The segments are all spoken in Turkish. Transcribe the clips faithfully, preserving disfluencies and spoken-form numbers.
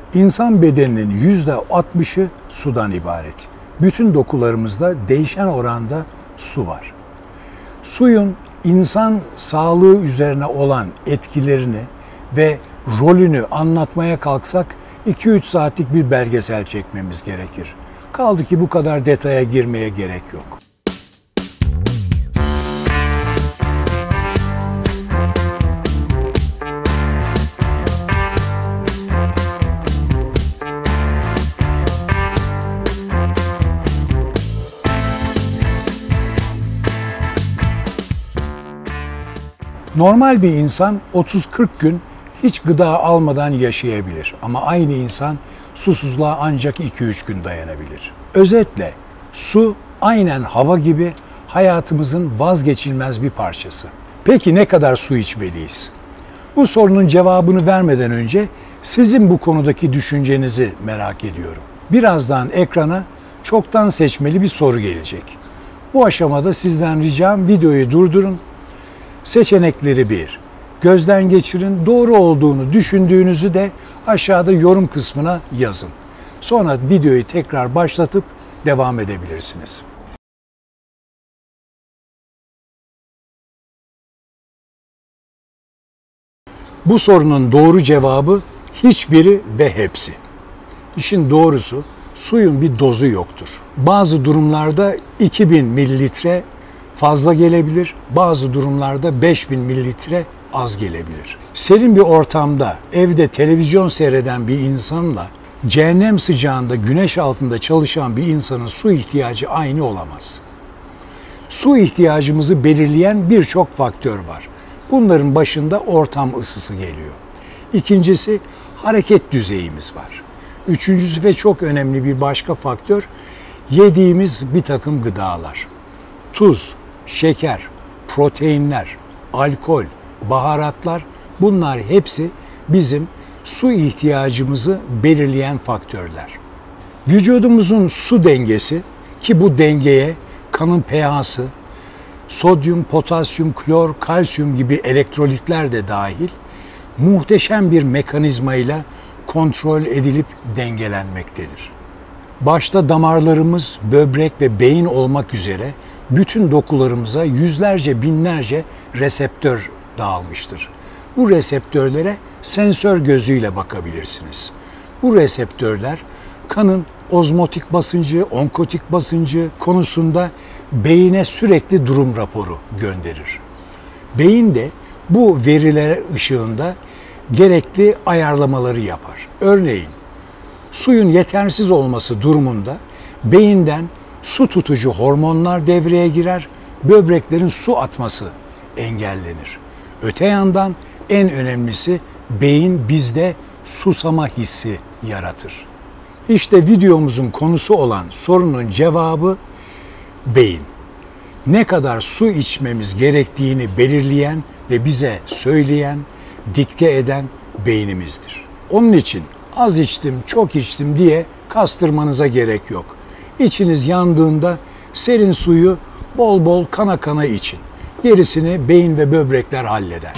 İnsan bedeninin yüzde altmışı sudan ibaret. Bütün dokularımızda değişen oranda su var. Suyun insan sağlığı üzerine olan etkilerini ve rolünü anlatmaya kalksak iki üç saatlik bir belgesel çekmemiz gerekir. Kaldı ki bu kadar detaya girmeye gerek yok. Normal bir insan otuz kırk gün hiç gıda almadan yaşayabilir ama aynı insan susuzluğa ancak iki üç gün dayanabilir. Özetle su aynen hava gibi hayatımızın vazgeçilmez bir parçası. Peki ne kadar su içmeliyiz? Bu sorunun cevabını vermeden önce sizin bu konudaki düşüncenizi merak ediyorum. Birazdan ekrana çoktan seçmeli bir soru gelecek. Bu aşamada sizden ricam videoyu durdurun. Seçenekleri bir, gözden geçirin, doğru olduğunu düşündüğünüzü de aşağıda yorum kısmına yazın. Sonra videoyu tekrar başlatıp devam edebilirsiniz. Bu sorunun doğru cevabı hiçbiri ve hepsi. İşin doğrusu suyun bir dozu yoktur. Bazı durumlarda iki bin mililitre fazla gelebilir, bazı durumlarda beş bin mililitre az gelebilir. Serin bir ortamda evde televizyon seyreden bir insanla cehennem sıcağında güneş altında çalışan bir insanın su ihtiyacı aynı olamaz. Su ihtiyacımızı belirleyen birçok faktör var. Bunların başında ortam ısısı geliyor. İkincisi hareket düzeyimiz var. Üçüncüsü ve çok önemli bir başka faktör yediğimiz bir takım gıdalar. Tuz, şeker, proteinler, alkol, baharatlar, bunlar hepsi bizim su ihtiyacımızı belirleyen faktörler. Vücudumuzun su dengesi, ki bu dengeye kanın pH'sı, sodyum, potasyum, klor, kalsiyum gibi elektrolitler de dahil, muhteşem bir mekanizmayla kontrol edilip dengelenmektedir. Başta damarlarımız, böbrek ve beyin olmak üzere bütün dokularımıza yüzlerce, binlerce reseptör dağılmıştır. Bu reseptörlere sensör gözüyle bakabilirsiniz. Bu reseptörler kanın ozmotik basıncı, onkotik basıncı konusunda beyine sürekli durum raporu gönderir. Beyin de bu veriler ışığında gerekli ayarlamaları yapar. Örneğin suyun yetersiz olması durumunda beyinden su tutucu hormonlar devreye girer, böbreklerin su atması engellenir. Öte yandan en önemlisi beyin bizde susama hissi yaratır. İşte videomuzun konusu olan sorunun cevabı beyin. Ne kadar su içmemiz gerektiğini belirleyen ve bize söyleyen, dikte eden beynimizdir. Onun için az içtim, çok içtim diye kastırmanıza gerek yok. İçiniz yandığında serin suyu bol bol kana kana için. Gerisini beyin ve böbrekler halleder.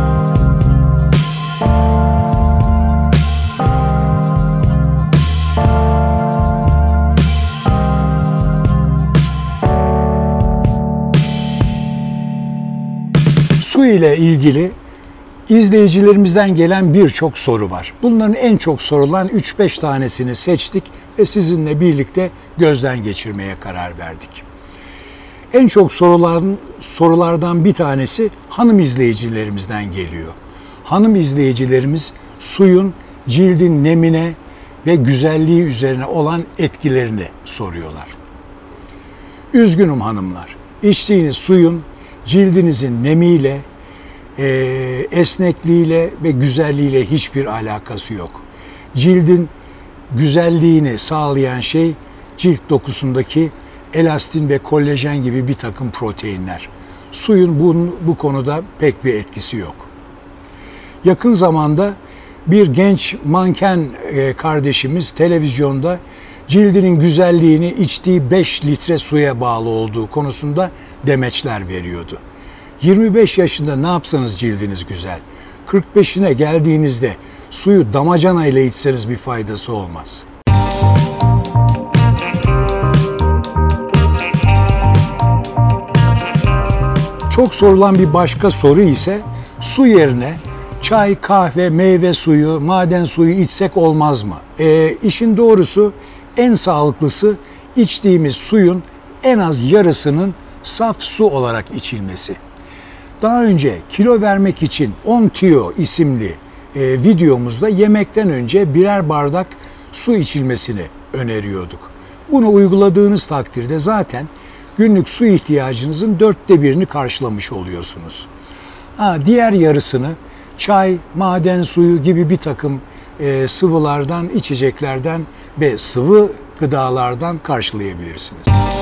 Su ile ilgili izleyicilerimizden gelen birçok soru var. Bunların en çok sorulan üç beş tanesini seçtik ve sizinle birlikte gözden geçirmeye karar verdik. En çok soruların, sorulardan bir tanesi hanım izleyicilerimizden geliyor. Hanım izleyicilerimiz suyun cildin nemine ve güzelliği üzerine olan etkilerini soruyorlar. Üzgünüm hanımlar, içtiğiniz suyun cildinizin nemiyle, e, esnekliğiyle ve güzelliğiyle hiçbir alakası yok. Cildin güzelliğini sağlayan şey cilt dokusundaki elastin ve kollajen gibi bir takım proteinler. Suyun bu, bu konuda pek bir etkisi yok. Yakın zamanda bir genç manken kardeşimiz televizyonda cildinin güzelliğini içtiği beş litre suya bağlı olduğu konusunda demeçler veriyordu. yirmi beş yaşında ne yapsanız cildiniz güzel. kırk beşine geldiğinizde suyu damacana ile içseniz bir faydası olmaz. Çok sorulan bir başka soru ise su yerine çay, kahve, meyve suyu, maden suyu içsek olmaz mı? E, işin doğrusu en sağlıklısı içtiğimiz suyun en az yarısının saf su olarak içilmesi. Daha önce kilo vermek için on Tio isimli e, videomuzda yemekten önce birer bardak su içilmesini öneriyorduk. Bunu uyguladığınız takdirde zaten günlük su ihtiyacınızın dörtte birini karşılamış oluyorsunuz. Ha, diğer yarısını çay, maden suyu gibi bir takım e, sıvılardan, içeceklerden ve sıvı gıdalardan karşılayabilirsiniz.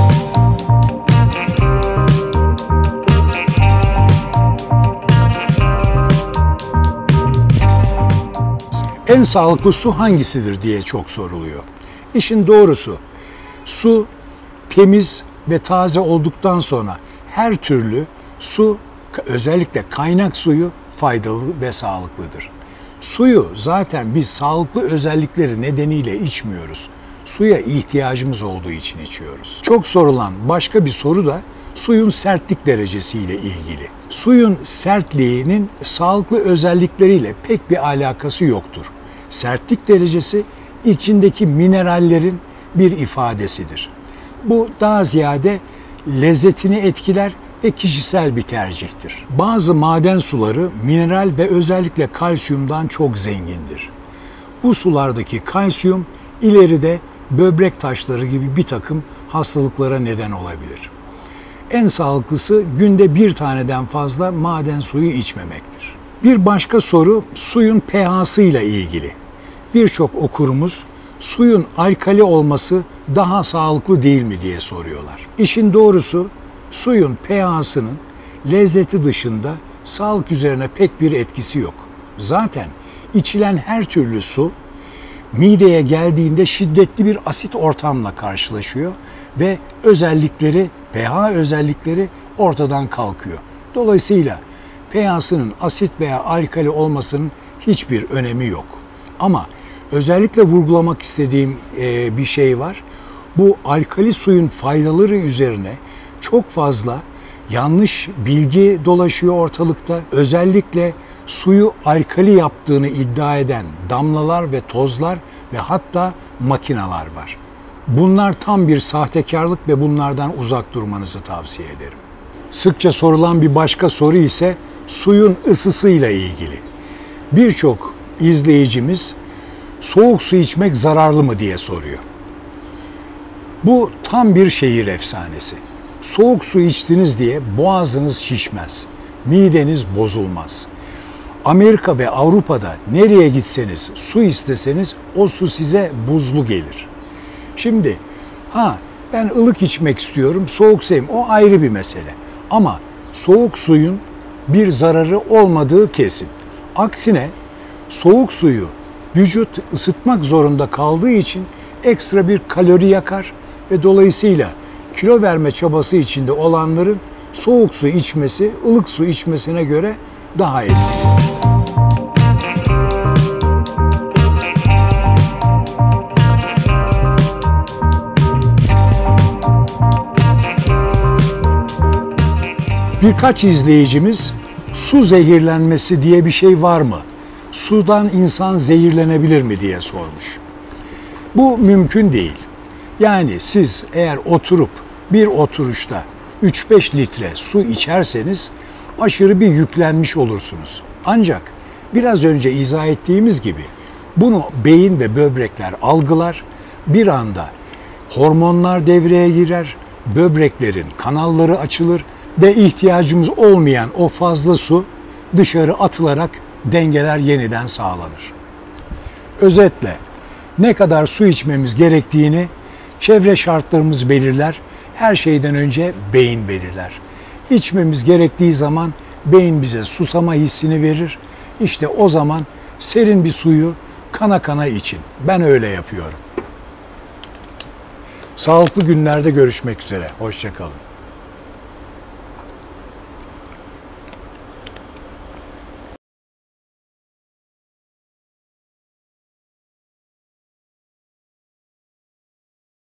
En sağlıklı su hangisidir diye çok soruluyor. İşin doğrusu su temiz ve taze olduktan sonra her türlü su, özellikle kaynak suyu faydalı ve sağlıklıdır. Suyu zaten biz sağlıklı özellikleri nedeniyle içmiyoruz. Suya ihtiyacımız olduğu için içiyoruz. Çok sorulan başka bir soru da suyun sertlik derecesiyle ilgili. Suyun sertliğinin sağlıklı özellikleriyle pek bir alakası yoktur. Sertlik derecesi içindeki minerallerin bir ifadesidir. Bu daha ziyade lezzetini etkiler ve kişisel bir tercihtir. Bazı maden suları mineral ve özellikle kalsiyumdan çok zengindir. Bu sulardaki kalsiyum ileride böbrek taşları gibi bir takım hastalıklara neden olabilir. En sağlıklısı günde bir taneden fazla maden suyu içmemektir. Bir başka soru suyun pH'sı ile ilgili. Birçok okurumuz suyun alkali olması daha sağlıklı değil mi diye soruyorlar. İşin doğrusu suyun pH'sının lezzeti dışında sağlık üzerine pek bir etkisi yok. Zaten içilen her türlü su mideye geldiğinde şiddetli bir asit ortamla karşılaşıyor ve özellikleri, pH özellikleri ortadan kalkıyor. Dolayısıyla pH'sının asit veya alkali olmasının hiçbir önemi yok. Ama özellikle vurgulamak istediğim bir şey var. Bu alkali suyun faydaları üzerine çok fazla yanlış bilgi dolaşıyor ortalıkta. Özellikle suyu alkali yaptığını iddia eden damlalar ve tozlar ve hatta makineler var. Bunlar tam bir sahtekarlık ve bunlardan uzak durmanızı tavsiye ederim. Sıkça sorulan bir başka soru ise suyun ısısıyla ilgili. Birçok izleyicimiz soğuk su içmek zararlı mı diye soruyor. Bu tam bir şehir efsanesi. Soğuk su içtiniz diye boğazınız şişmez, mideniz bozulmaz. Amerika ve Avrupa'da nereye gitseniz, su isteseniz o su size buzlu gelir. Şimdi ha ben ılık içmek istiyorum, soğuk sevmiyorum, o ayrı bir mesele. Ama soğuk suyun bir zararı olmadığı kesin. Aksine soğuk suyu vücut ısıtmak zorunda kaldığı için ekstra bir kalori yakar ve dolayısıyla kilo verme çabası içinde olanların soğuk su içmesi ılık su içmesine göre daha etkilidir. Birkaç izleyicimiz su zehirlenmesi diye bir şey var mı? Sudan insan zehirlenebilir mi diye sormuş. Bu mümkün değil. Yani siz eğer oturup bir oturuşta üç beş litre su içerseniz aşırı bir yüklenmiş olursunuz. Ancak biraz önce izah ettiğimiz gibi bunu beyin ve böbrekler algılar, bir anda hormonlar devreye girer, böbreklerin kanalları açılır ve ihtiyacımız olmayan o fazla su dışarı atılarak dengeler yeniden sağlanır. Özetle ne kadar su içmemiz gerektiğini çevre şartlarımız belirler, her şeyden önce beyin belirler. İçmemiz gerektiği zaman beyin bize susama hissini verir. İşte o zaman serin bir suyu kana kana için. Ben öyle yapıyorum. Sağlıklı günlerde görüşmek üzere. Hoşça kalın.